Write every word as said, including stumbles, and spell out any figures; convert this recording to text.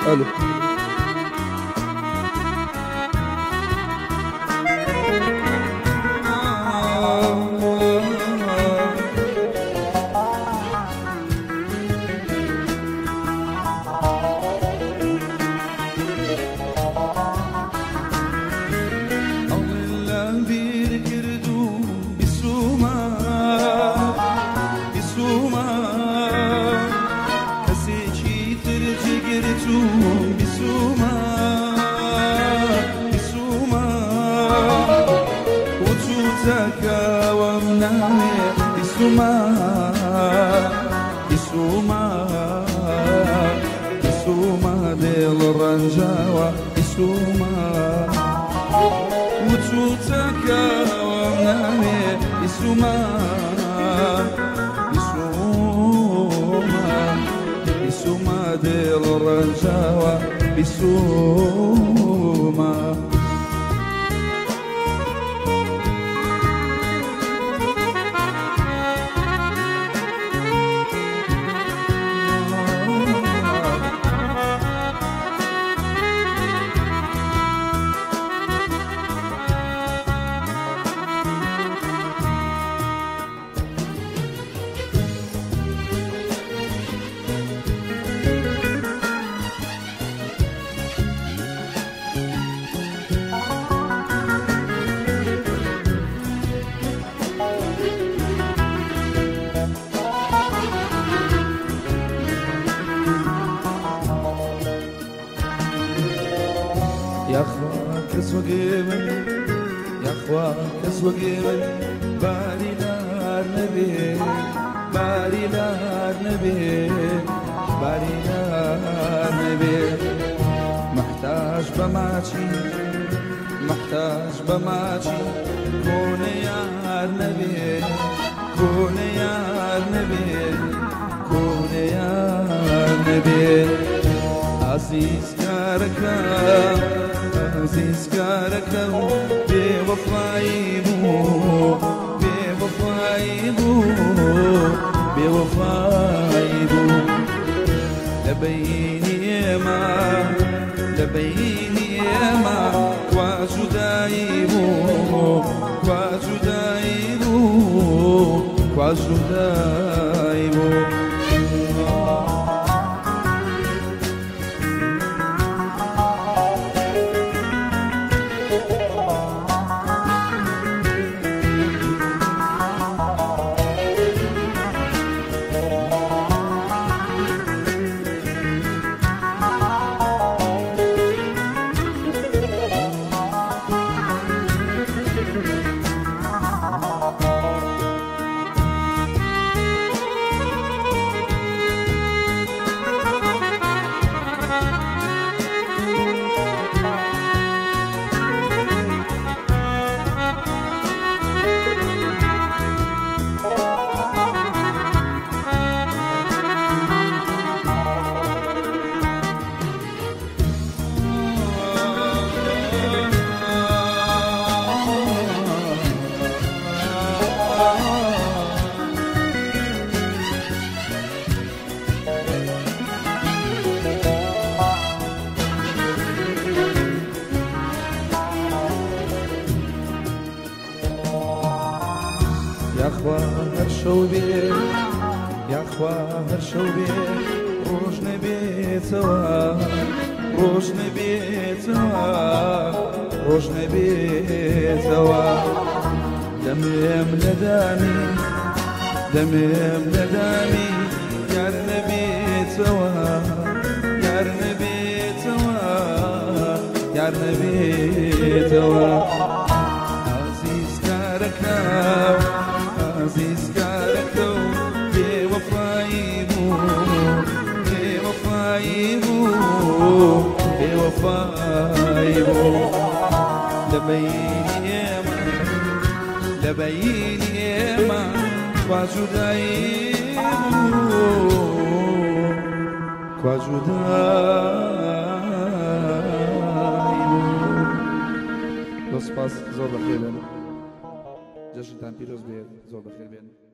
الو Isuma, Isuma, Isuma del Ranjawa, Isuma, Ututaka wamname, Isuma, Isuma, Isuma del Ranjawa, Isuma. يا اخواك اسوقيمن يا اخواك اسوقيمن باري نار نبي باري نار نبي باري نار نبي محتاج بماشي محتاج بماشي كون يا نبي كون يا نبي كون يا نبي عزيز كاركا عزيز كاركا بوفايبو بوفايبو بوفايبو لبيني ما لبيني ما وجدايبو وجدايبو وجدايبو يا اخوا هرشو بيه يا اخوا هرشو بيه روشنا بيه سوا روشنا بيه سوا روشنا بيه سوا دميم لدامي دميم لدامي يا النبي سوا يا النبي سوا يا النبي سوا عزيز كاركا عزيز كاركو بوفايبو بوفايبو بوفايبو لبيني يما لبيني يما وجدايبو وجدايبو لو سپاس زور بخیر بین جشنتان پیروز بید زور بخیر بین